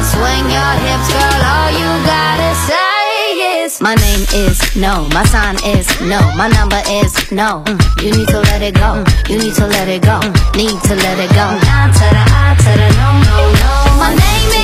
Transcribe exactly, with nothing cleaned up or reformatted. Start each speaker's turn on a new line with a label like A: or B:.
A: Swing your hips, girl, all you gotta say is my name is no, my sign is no, my number is no. mm. You need to let it go, mm. you need to let it go, mm. need to let it go. Nah to the I to the no, no, no. My name is